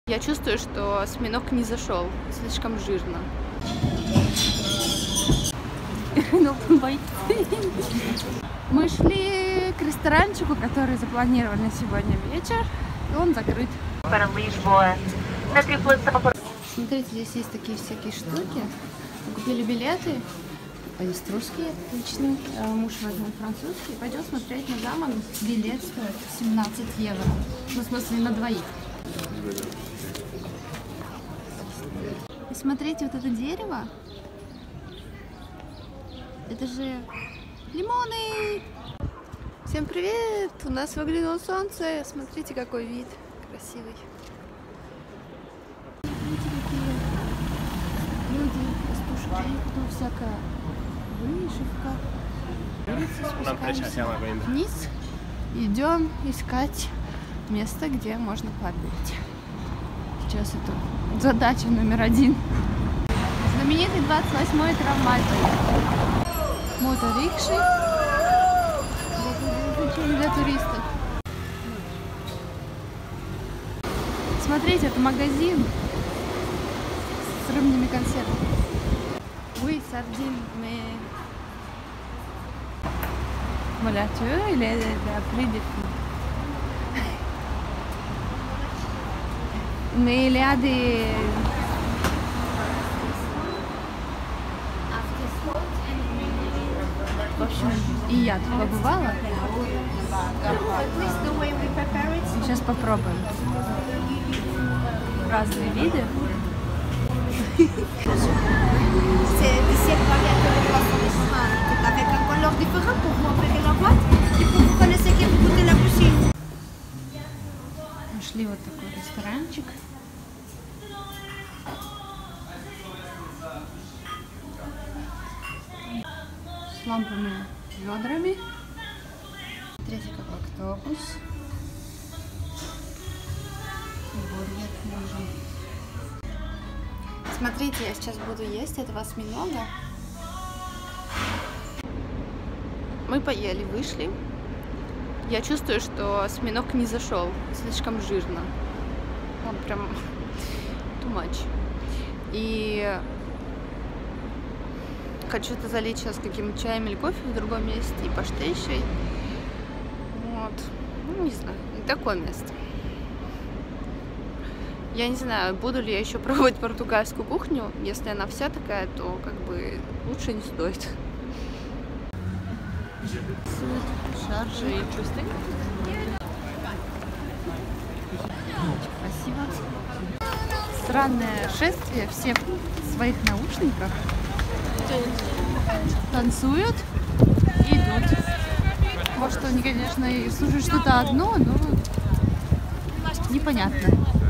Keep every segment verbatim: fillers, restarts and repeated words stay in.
Я чувствую, что осьминог не зашел, слишком жирно. Мы шли к ресторанчику, который запланировали на сегодня вечер, и он закрыт. Смотрите, здесь есть такие всякие штуки. Мы купили билеты. Есть русские, отличные. Муж возьмет французский. Пойдем смотреть на замок. Билет стоит семнадцать евро. Ну, в смысле, на двоих. И смотрите, вот это дерево. Это же лимоны. Всем привет! У нас выглянуло солнце. Смотрите, какой вид красивый. Видите, какие люди, пастушки, ну, всякая вышивка. Спускаемся вниз. Идем искать место, где можно пообедать. Сейчас это задача номер один. Знаменитый двадцать восьмой трамвай. Моторикши для туристов. Смотрите, это магазин с рыбными консервами. Oui, sardine, mais voilà, tu veux, il est à prix de fou. Mais il y a des в общем, и я тут побывала. Сейчас попробуем. Разные виды. Нашли вот такой ресторанчик. С лампами, ведрами. Смотрите, какой автобус. Бургер нужен. Смотрите, я сейчас буду есть этого осьминога. Мы поели, вышли. Я чувствую, что осьминог не зашел, слишком жирно. Он прям too much. И хочу это залить сейчас каким-то чаем или кофе в другом месте и паштейшей. Вот. Ну, не знаю, такое место. Я не знаю, буду ли я еще пробовать португальскую кухню. Если она вся такая, то как бы лучше не стоит. Шаржи. Спасибо. Странное шествие, все в своих наушниках танцуют и идут. Может, они, конечно, и слушают что-то одно, но непонятно.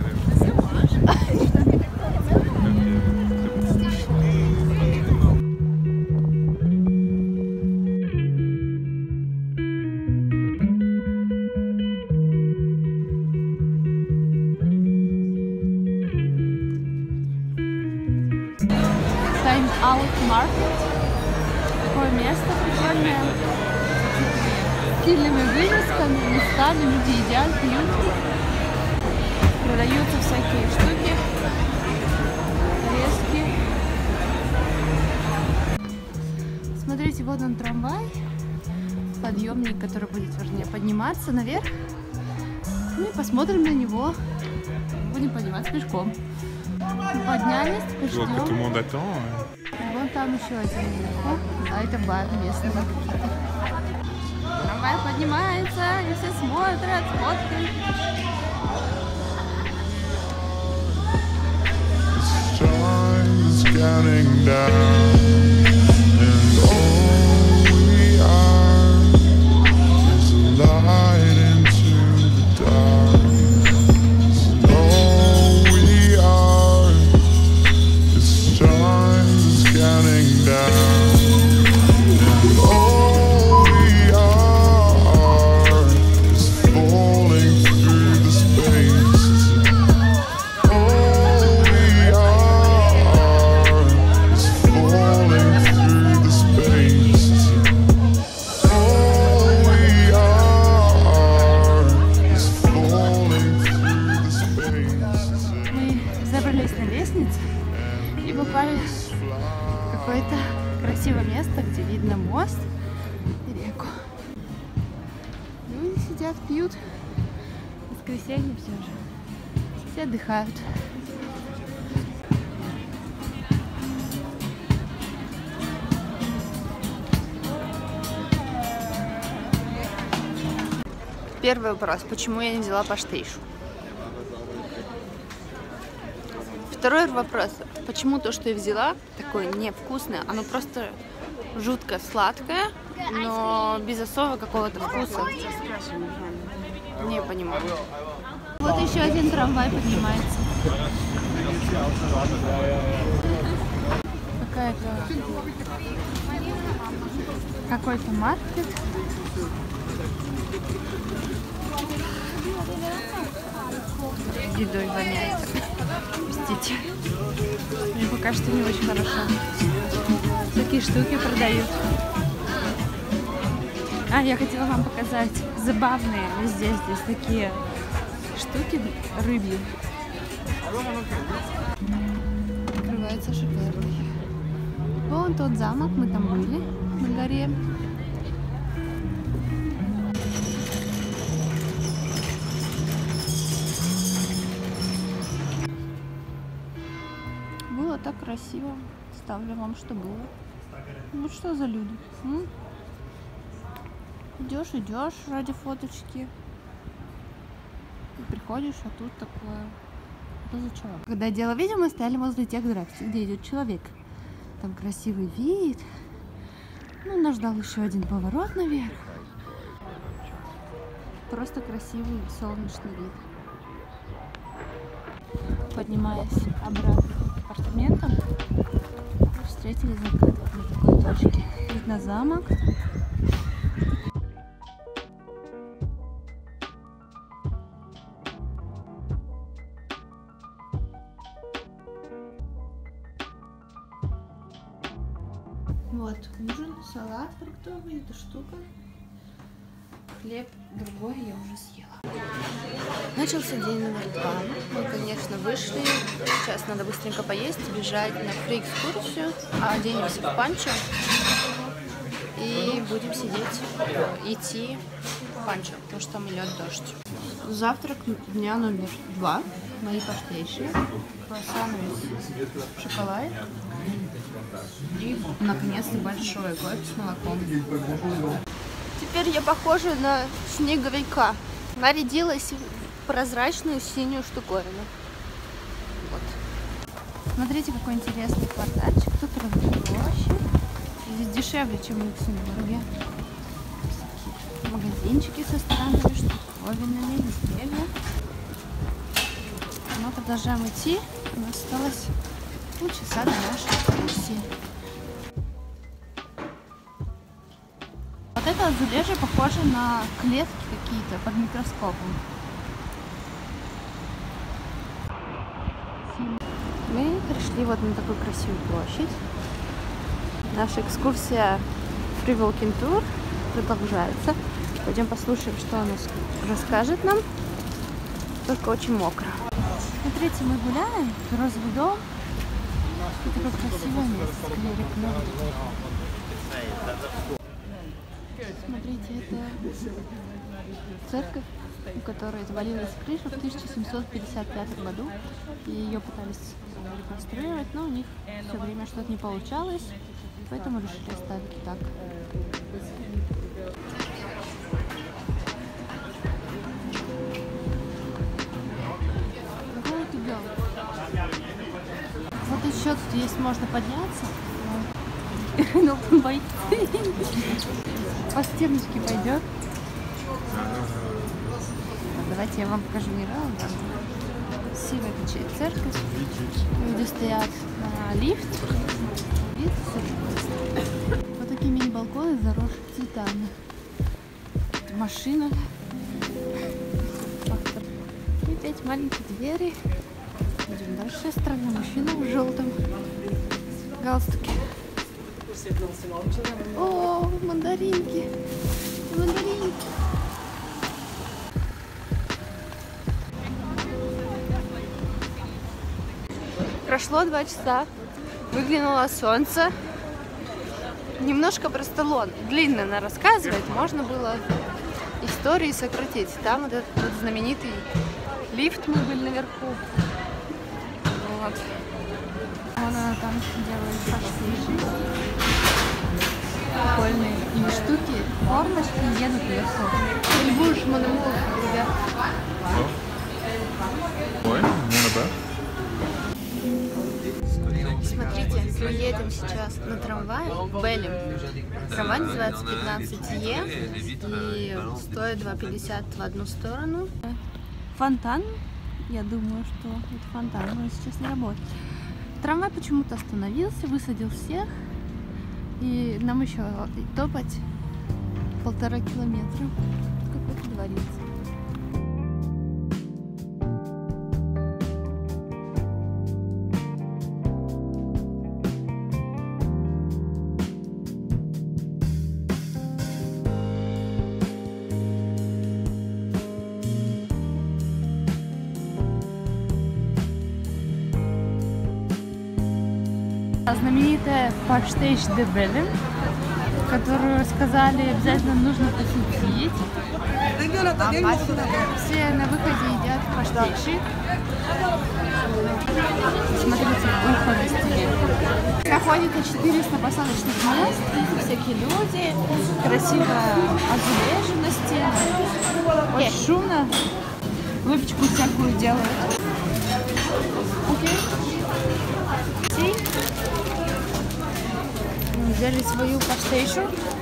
Time Out Market. Такое место прикольное. С стильными вывесками, местами, люди едят, пьют. Продаются всякие штуки. Резки. Смотрите, вот он трамвай. Подъемник, который будет, вернее, подниматься наверх. Ну и посмотрим на него. Будем подниматься пешком. Поднялись, ждем. Вон там еще один наверху, а это бар местный. Трамвай поднимается, и все смотрят, фоткают. Falling поднялись на лестницу и попали в какое-то красивое место, где видно мост и реку. Люди сидят, пьют. Воскресенье все же. Все отдыхают. Первый вопрос. Почему я не взяла паштейшу? Второй вопрос. Почему то, что я взяла, такое невкусное, оно просто жутко сладкое, но без особого какого-то вкуса. Не понимаю. Вот еще один трамвай поднимается. Какая-то... Какой-то маркет. Едой воняет. Простите. Мне пока что не очень хорошо. Такие штуки продают. А, я хотела вам показать забавные везде здесь такие штуки рыбьи. Открывается шикарный. Вон тот замок, мы там были на горе. Было так красиво. Ставлю вам, что было. Вот что за люди? М? Идешь, идешь ради фоточки. И приходишь, а тут такое. Что за человек? Когда я делала видео, мы стояли возле тех граффити, где идет человек. Там красивый вид. Ну, нас ждал еще один поворот наверх. Просто красивый солнечный вид. Поднимаясь обратно к апартаментам, встретили закат на такой точке. Вид на замок. Вот ужин, салат фруктовый, эта штука. Хлеб другой я уже съела. Начался день номер два. Мы, конечно, вышли. Сейчас надо быстренько поесть, бежать на фри-экскурсию. Оденемся в панчо и будем сидеть, идти в панчо, потому что там идет дождь. Завтрак дня номер два. Мои паштейши. Круассаны в шоколад. И, наконец-то, большой кофе с молоком. Теперь я похожа на снеговика. Нарядилась в прозрачную синюю штуковину. Вот. Смотрите, какой интересный квартальчик. Тут разные. Здесь дешевле, чем в Люксембурге. Магазинчики со странными штуковинами, деревья. Мы продолжаем идти. У нас осталось полчаса до нашей экскурсии. Вот это вот забежье похоже на клетки какие-то под микроскопом. Мы пришли вот на такую красивую площадь. Наша экскурсия Free Walking Tour продолжается. Пойдем послушаем, что он расскажет нам. Только очень мокро. Смотрите, мы гуляем, розовый дом. И такое красивое место, скорее Смотрите, это церковь, у которой отвалилась крыша в тысяча семьсот пятьдесят пятом году. И ее пытались реконструировать, но у них все время что-то не получалось, поэтому решили оставить так. Вот еще тут есть, можно подняться. Но он боится. По стеночке пойдет. Давайте я вам покажу Мирал. Красивая церковь. Люди стоят на лифт. Вот такие мини-балконы заросшие цветами. Машина. И опять маленькие двери. Идем дальше. Странный мужчина в желтом галстуке. О, мандаринки. Мандаринки. Прошло два часа, выглянуло солнце. Немножко просто лон длинно она рассказывает, можно было истории сократить. Там вот этот вот знаменитый лифт, мы были наверху. Вот. Она там делает паштиши. Прикольные и штуки, формочки едут вверху. Ты будешь мономол, ребят. Ой, монобэ. Смотрите, мы едем сейчас на трамвае в Белем. Трамвай называется пятнадцать Е и стоит два пятьдесят в одну сторону. Фонтан, я думаю, что это фонтан, но сейчас не работает. Трамвай почему-то остановился, высадил всех, и нам еще топать полтора километра. Какой-то дворец. Знаменитая паштеш де Белем, которую сказали обязательно нужно посетить. Все на выходе едят паштеши. Смотрите, ухо на стене. Находится четыреста посадочных мест, всякие люди, красиво озележено на стенах. Очень шумно, выпечку всякую делают. Окей. Взяли свою паштешу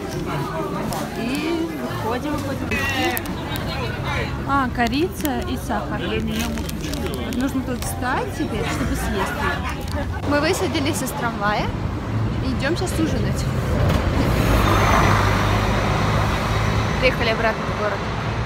и выходим, выходим. А, корица и сахар. Вот нужно тут встать теперь, чтобы съесть ее. Мы высадились из трамвая и идем сейчас ужинать. Приехали обратно в город.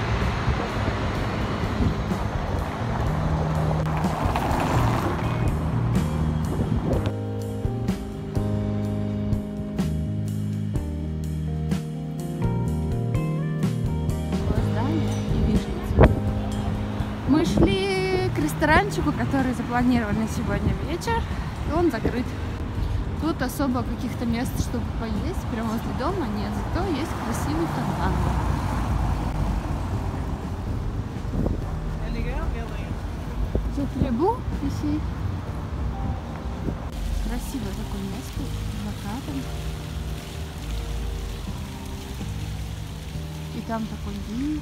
Мы шли к ресторанчику, который запланирован на сегодня вечер, и он закрыт. Тут особо каких-то мест, чтобы поесть, прямо возле дома нет, зато есть красивый фонтан. Требу, иci. Красивое такое место, с закатом. И там такой вид.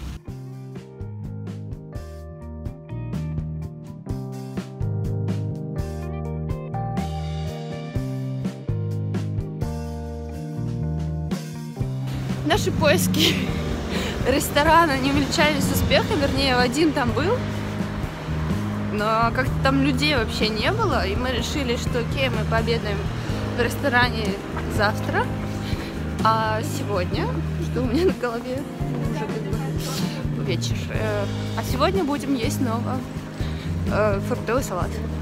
Наши поиски ресторана не увенчались успехом, вернее, один там был, но как-то там людей вообще не было, и мы решили, что окей, мы пообедаем в ресторане завтра, а сегодня, что у меня на голове уже как бы вечер, а сегодня будем есть снова фруктовый салат.